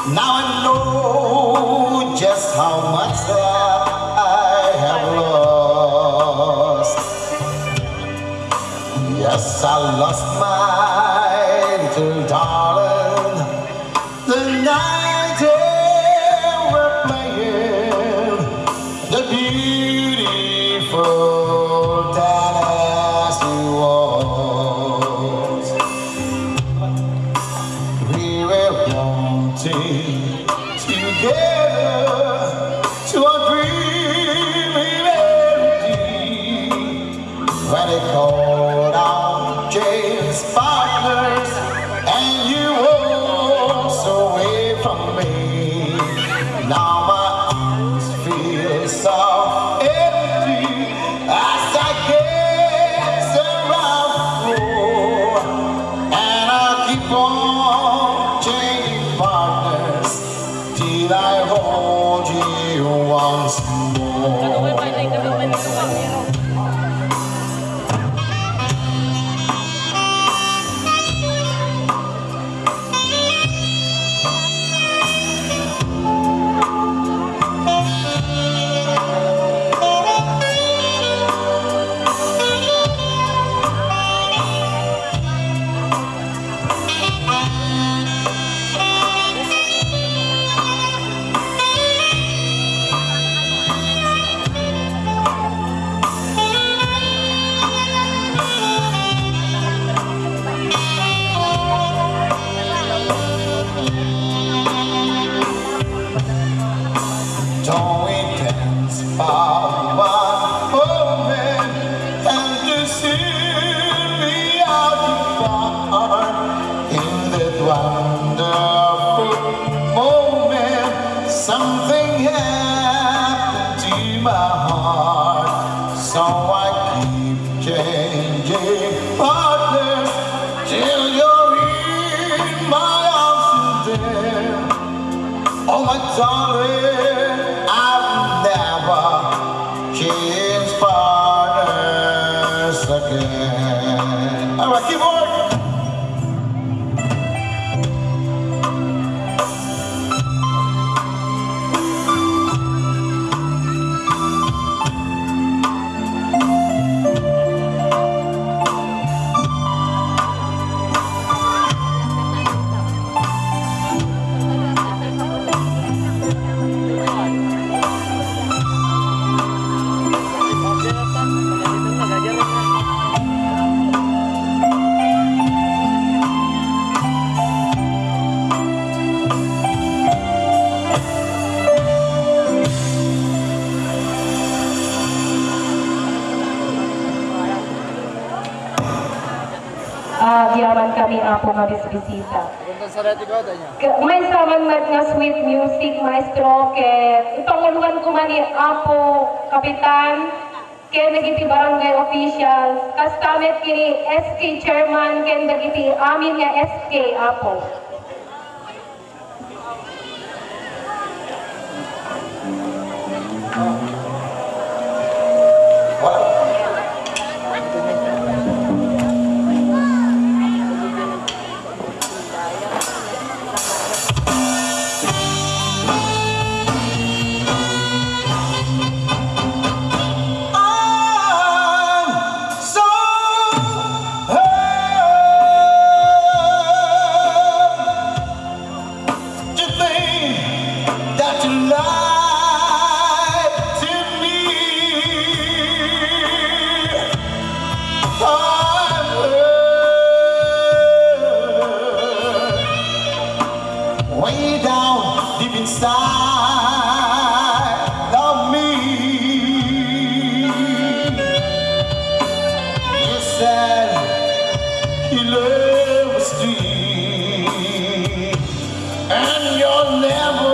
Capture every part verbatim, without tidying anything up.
Now I know just how much I have lost. Yes, I lost my little darling the night they were playing the beautiful Tennessee waltz. We were wanting together to a dreamy melody when they called out James Partners and you walked away from me. Now my arms feel so empty as I gaze around the floor, and I keep on changing partners till I hold you once more. Don't we dance for one moment and to soon be out apart in that wonderful moment? Something happened to my heart, so I keep changing partners till you're in my arms again. Oh my darling, change partners again. All right, keep on. Uh, diyaman kami apo nga bisbisita. May samang nga sweet music, maestro, ke ipanguluan ko man ni apo kapitan, ke nagiti barangay officials, kastamet kini S K chairman, ke nagiti amin nga S K apo. Way down deep inside of me, you said your love was deep, and you'll never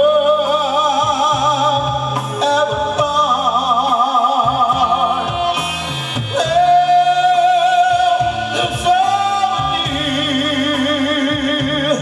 ever part. Love that's all I need.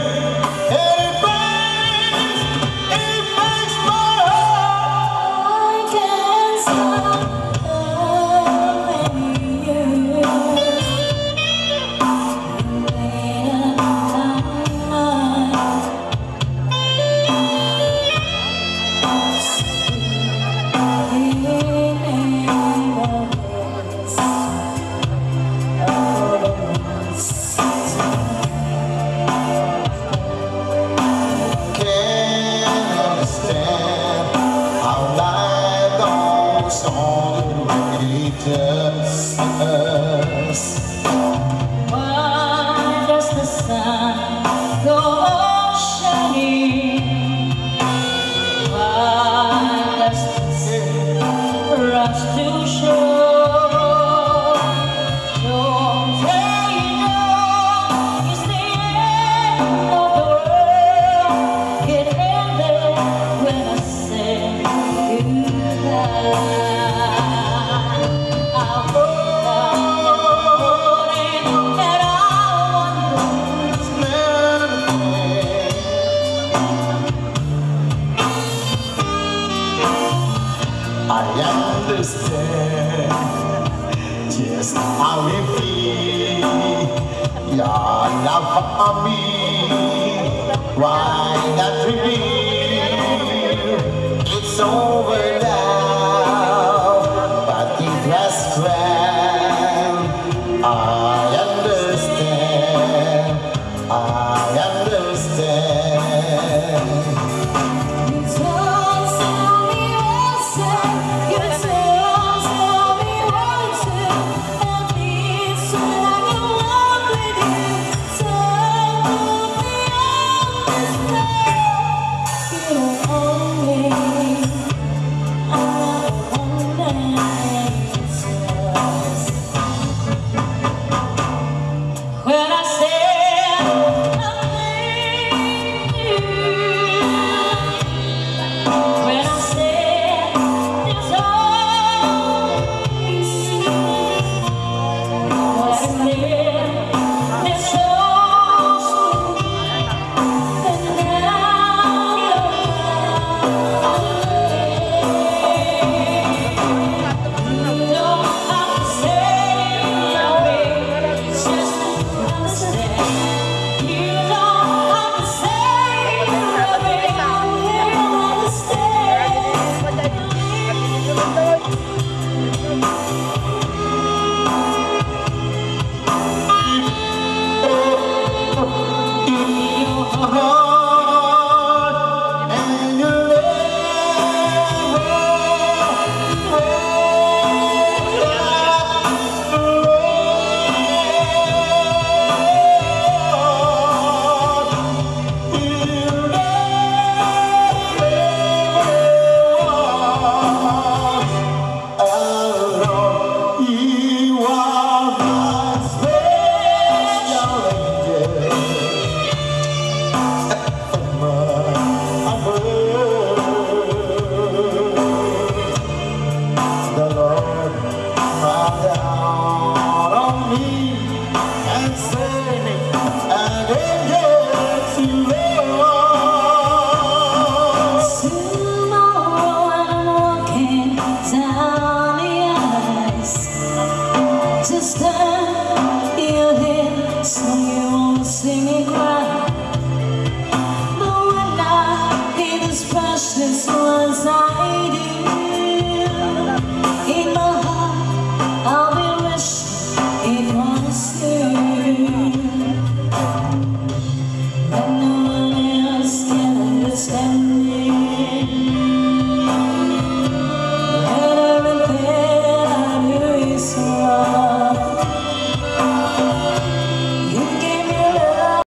for me. Why not reveal? It's over now, but it was grand. I understand, I understand. Just stand, you're here, so you won't see me cry.